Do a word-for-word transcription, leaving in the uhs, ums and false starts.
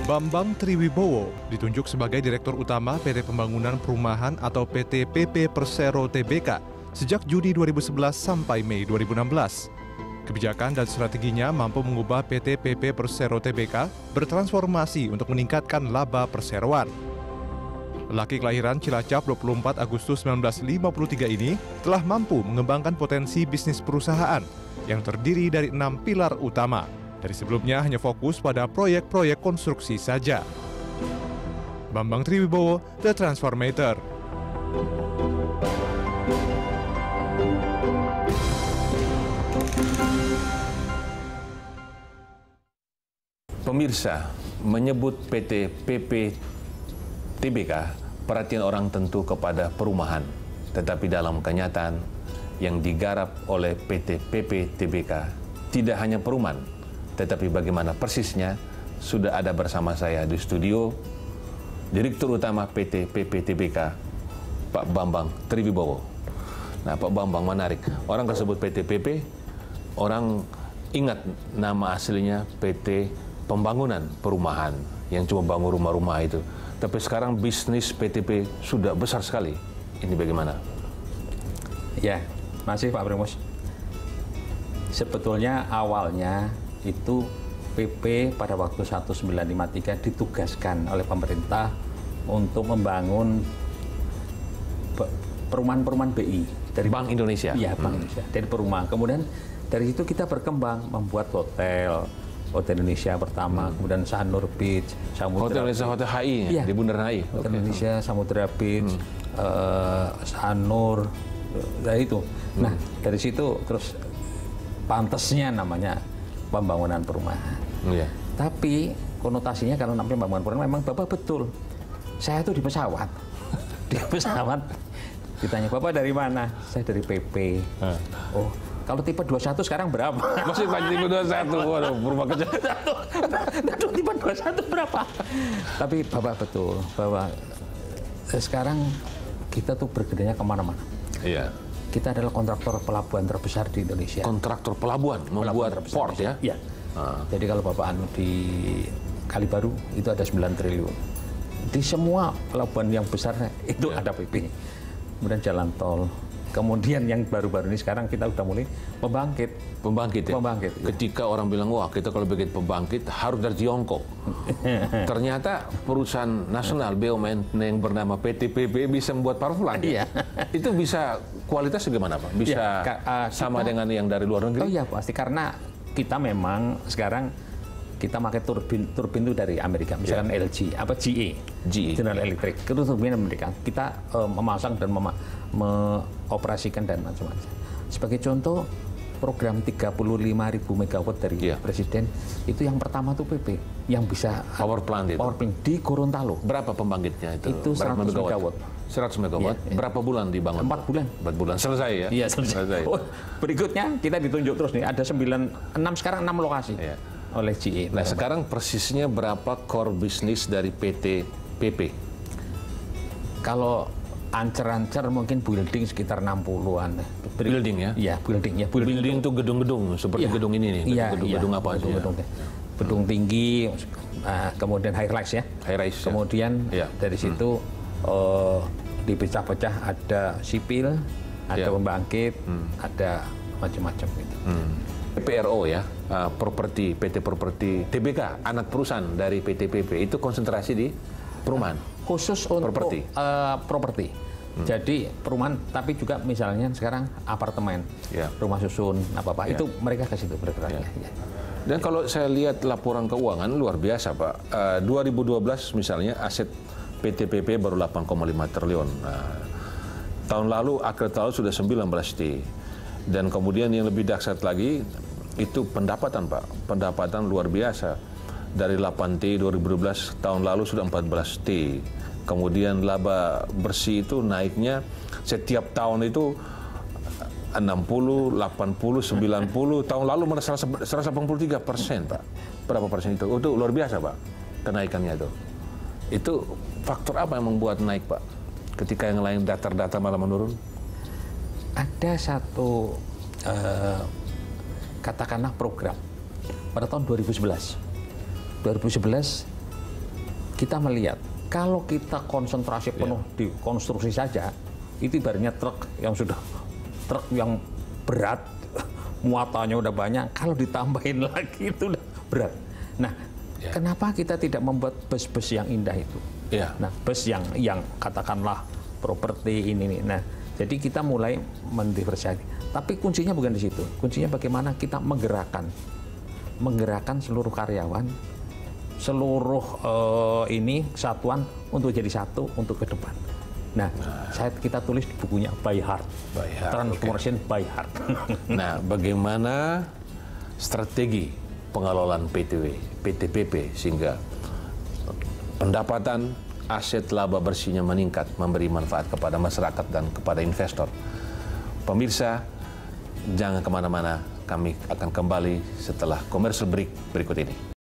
Bambang Triwibowo ditunjuk sebagai Direktur Utama P T Pembangunan Perumahan atau P T P P Persero T B K sejak Juni dua ribu sebelas sampai Mei dua ribu enam belas. Kebijakan dan strateginya mampu mengubah P T P P Persero T B K bertransformasi untuk meningkatkan laba perseroan. Lelaki kelahiran Cilacap dua puluh empat Agustus seribu sembilan ratus lima puluh tiga ini telah mampu mengembangkan potensi bisnis perusahaan yang terdiri dari enam pilar utama. Dari sebelumnya hanya fokus pada proyek-proyek konstruksi saja. Bambang Triwibowo, The Transformator. Pemirsa, menyebut P T P P T B K, perhatian orang tentu kepada perumahan. Tetapi dalam kenyataan yang digarap oleh P T P P T B K tidak hanya perumahan, tetapi bagaimana persisnya sudah ada bersama saya di studio Direktur Utama P T P P T B K, Pak Bambang Triwibowo. Nah, Pak Bambang, menarik. Orang tersebut P T P P, orang ingat nama aslinya P T Pembangunan Perumahan yang cuma bangun rumah-rumah itu. Tapi sekarang bisnis P T P sudah besar sekali. Ini bagaimana? Ya, masih Pak Primus. Sebetulnya awalnya itu P P pada waktu seribu sembilan ratus lima puluh tiga ditugaskan oleh pemerintah untuk membangun perumahan-perumahan B I dari Bank Indonesia. Iya, Bank hmm. Indonesia. Dari perumahan. Kemudian dari itu kita berkembang membuat hotel, Hotel Indonesia pertama, hmm. kemudian Sanur Beach, Samudra Hotel Indonesia, Hotel H I ya, di Bundaran H I. Hotel okay. Indonesia, Samudra Beach, hmm. uh, Sanur, dari itu. Hmm. Nah, dari situ terus pantasnya namanya pembangunan perumahan. Yeah. Tapi konotasinya kalau namanya pembangunan perumahan memang Bapak betul. Saya itu di pesawat. Di pesawat ditanya, Bapak dari mana? Saya dari P P. Hmm. Oh, kalau tipe dua puluh satu sekarang berapa? Masih banyak tipe dua puluh satu. Waduh, berubah kecil. Aduh, tipe dua puluh satu berapa? Tapi Bapak betul bahwa sekarang kita tuh bergeraknya kemana-mana. Iya. Kita adalah kontraktor pelabuhan terbesar di Indonesia. Kontraktor pelabuhan, membuat pelabuhan port ya? Iya. Ah. Jadi kalau Bapak anu di Kalibaru itu ada sembilan triliun. Di semua pelabuhan yang besar itu ya. Ada P P. Kemudian jalan tol. Kemudian yang baru-baru ini sekarang kita udah mulai pembangkit. Pembangkit ya? Pembangkit. Ketika ya. Orang bilang, wah kita kalau bikin pembangkit harus dari Tiongkok. Ternyata perusahaan nasional B U M N yang bernama P T P P bisa membuat power plant. Iya. Itu bisa kualitasnya gimana Pak? Bisa ya, uh, sama kita, dengan yang dari luar negeri? Oh iya pasti, karena kita memang sekarang kita pakai turbin, turbin itu dari Amerika, misalkan yeah. L G, apa G E, G E, General Electric, itu turbin Amerika. Kita uh, memasang dan mema mengoperasikan dan macam-macam. Sebagai contoh, program tiga puluh lima ribu megawatt dari yeah. Presiden, itu yang pertama tuh P P, yang bisa power plant itu. Power plant di Gorontalo. Berapa pembangkitnya itu? Itu seratus megawatt. seratus megawatt. Yeah, yeah. Berapa bulan dibangun? Empat bulan. Empat bulan. Selesai ya? Iya, selesai. selesai. Oh, berikutnya kita ditunjuk terus nih, ada sembilan, enam sekarang enam lokasi. Yeah. Oleh G E. Nah, sekarang persisnya berapa core bisnis dari P T P P? Kalau ancer-ancer mungkin building sekitar enam puluhan. Building ya? Iya, building ya. Building, building itu gedung-gedung seperti ya. Gedung ini nih. Iya, gedung-gedung iya. apa gedung, aja? Gedung, ya. gedung tinggi, uh, kemudian high rise ya. High rise. Kemudian ya. dari situ hmm. uh, dipecah-pecah ada sipil, ada ya. Pembangkit, hmm. ada macam-macam gitu. Hmm. P R O ya, uh, properti, P T Properti T B K, anak perusahaan dari P T P P, itu konsentrasi di perumahan? Khusus untuk properti. Uh, properti. Hmm. Jadi perumahan, tapi juga misalnya sekarang apartemen, ya. Rumah susun, apa-apa, ya. Itu mereka ke situ bergeraknya. Ya. Ya. Dan kalau saya lihat laporan keuangan luar biasa Pak, uh, dua ribu dua belas misalnya aset P T P P baru delapan koma lima triliun. Nah, tahun lalu, akhir tahun sudah sembilan belas T. Dan kemudian yang lebih dahsyat lagi, itu pendapatan Pak, pendapatan luar biasa. Dari delapan T dua ribu dua belas, tahun lalu sudah empat belas T. Kemudian laba bersih itu naiknya setiap tahun itu enam puluh, delapan puluh, sembilan puluh, tahun lalu seratus delapan puluh tiga persen Pak. Berapa persen itu? Oh, itu luar biasa Pak, kenaikannya itu. Itu faktor apa yang membuat naik Pak? Ketika yang lain datar-datar malah menurun? Ada satu uh, katakanlah program pada tahun dua ribu sebelas. dua ribu sebelas kita melihat kalau kita konsentrasi penuh yeah. di konstruksi saja, itu ibaratnya truk yang sudah truk yang berat, muatannya udah banyak, kalau ditambahin lagi itu udah berat. Nah, yeah. kenapa kita tidak membuat bus-bus yang indah itu? Yeah. Nah, bus yang yang katakanlah properti ini nih. Nah, jadi kita mulai mendiversifikasi. Tapi kuncinya bukan di situ. Kuncinya bagaimana kita menggerakkan, menggerakkan seluruh karyawan, seluruh uh, ini kesatuan untuk jadi satu untuk ke depan. Nah, nah, saya kita tulis di bukunya By Heart, by heart Transformation okay. by Heart. Nah, bagaimana strategi pengelolaan P T W, P T P P sehingga pendapatan, aset laba bersihnya meningkat, memberi manfaat kepada masyarakat dan kepada investor. Pemirsa, jangan kemana-mana, kami akan kembali setelah commercial break berikut ini.